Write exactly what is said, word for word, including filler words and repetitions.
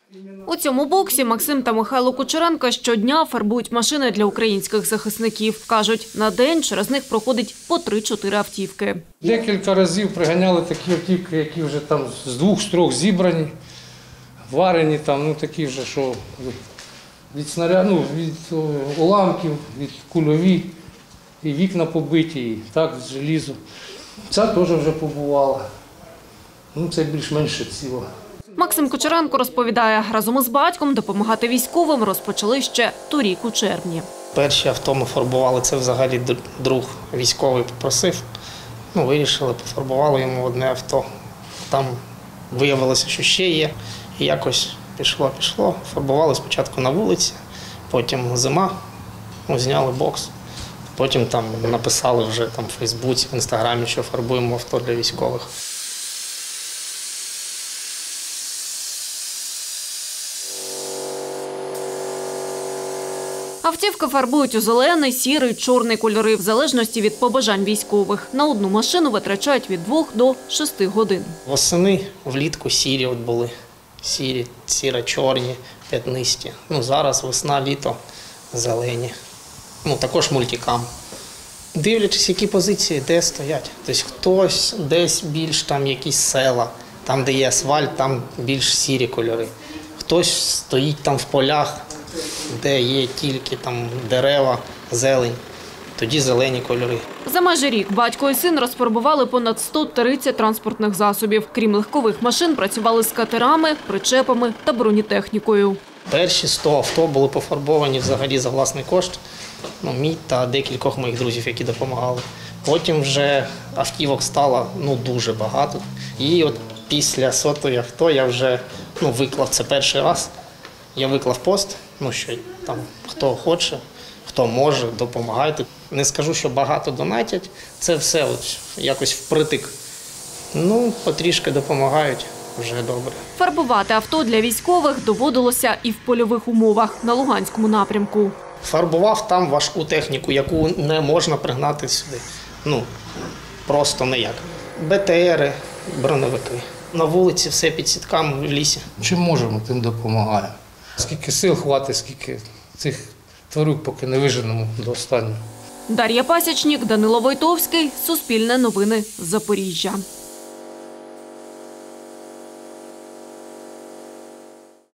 У цьому боксі Максим та Михайло Кучеренко щодня фарбують машини для українських захисників. Кажуть, на день через них проходить по три-чотири автівки. Декілька разів приганяли такі автівки, які вже там з двох строк зібрані, варені, там, ну такі вже, що від снаряд, ну, від уламків, від кульові, і вікна побиті, і так, з желізу. Ця теж вже побувала. Ну, це більш-менш ціло. Максим Кучеренко розповідає, разом із батьком допомагати військовим розпочали ще торік у червні. Перші авто ми фарбували, це взагалі друг військовий попросив. Ну, вирішили, пофарбували йому одне авто. Там виявилося, що ще є. І якось пішло-пішло. Фарбували спочатку на вулиці, потім зима, ну, зняли бокс. Потім там написали вже там в Фейсбуці, в Інстаграмі, що фарбуємо авто для військових. Автівки фарбують у зелений, сірий, чорний кольори, в залежності від побажань військових. На одну машину витрачають від двох до шести годин. Восени, влітку сірі от були. Сірі, сіро-чорні, п'ятнисті. Ну, зараз весна, літо, зелені. Ну, також мультикам. Дивлячись, які позиції, де стоять. Тобто хтось десь більш там якісь села, там, де є асфальт, там більш сірі кольори. Хтось стоїть там в полях, де є тільки там дерева, зелень, тоді зелені кольори. За майже рік батько і син розфарбували понад сто тридцять транспортних засобів. Крім легкових машин, працювали з катерами, причепами та бронетехнікою. Перші сто авто були пофарбовані взагалі за власний кошт, ну, мій та декількох моїх друзів, які допомагали. Потім вже автівок стало ну, дуже багато. І от після сотої авто я вже ну, виклав це перший раз. Я виклав пост, ну, що там хто хоче, хто може, допомагайте. Не скажу, що багато донатять, це все от якось впритик. Ну, потрішки допомагають, вже добре. Фарбувати авто для військових доводилося і в польових умовах на Луганському напрямку. Фарбував там важку техніку, яку не можна пригнати сюди. Ну, просто ніяк. Бе те ери, броневики. На вулиці все під сітками, в лісі. Чим можемо, тим допомагаємо. Скільки сил хватить, скільки цих тварюк, поки не виженемо до останнього. Дар'я Пасічник, Данило Войтовський, Суспільне новини, Запоріжжя.